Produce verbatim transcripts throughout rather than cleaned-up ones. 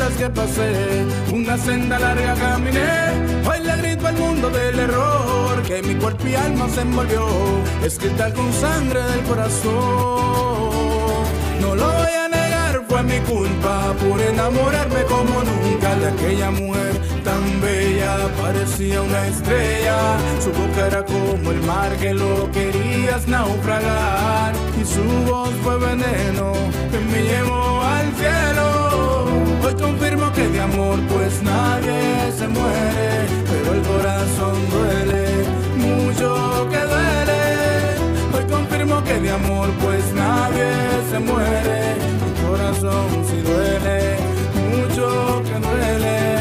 tormentas que pasé, una senda larga caminé. Hoy le grito al mundo del error que mi cuerpo y alma se envolvió, escrita con sangre del corazón. No lo voy a negar, fue mi culpa por enamorarme como nunca de aquella mujer tan bella, parecía una estrella. Su boca era como el mar que lo querías naufragar, y su voz fue veneno que me llevó al cielo. Hoy confirmo que de amor pues nadie se muere, pero el corazón duele, mucho que duele. Hoy confirmo que de amor pues nadie se muere, el corazón sí duele, mucho que duele.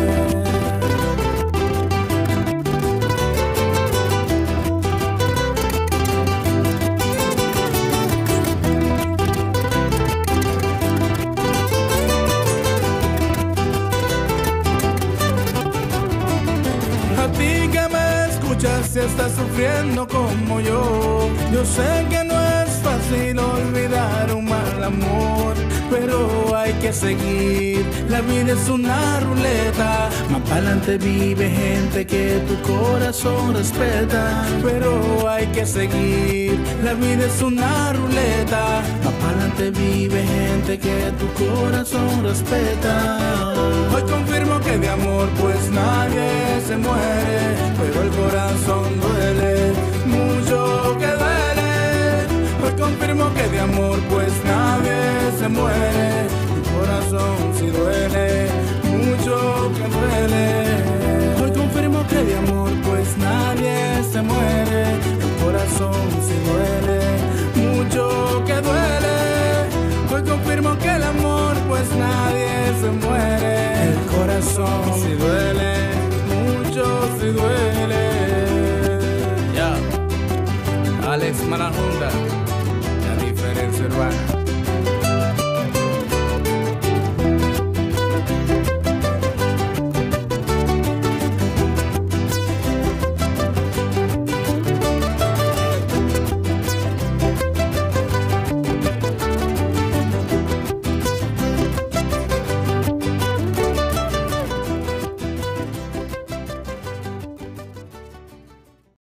Si estás sufriendo como yo, yo sé que no es fácil olvidar un mal amor, pero hay que seguir, la vida es una ruleta, más pa'lante vive gente que tu corazón respeta, pero hay que seguir, la vida es una ruleta, más pa'lante vive gente que tu corazón respeta. Hoy confirmo que de amor pues nadie se muere, pero el corazón duele, mucho que duele. Hoy confirmo que de amor pues nadie se muere, el corazón sí duele, mucho que duele. Hoy confirmo que de amor pues nadie se muere, el corazón sí duele, mucho que duele. Hoy confirmo que el amor pues nadie se muere, el corazón sí duele, mucho sí duele. Ya, Alex Manajunda.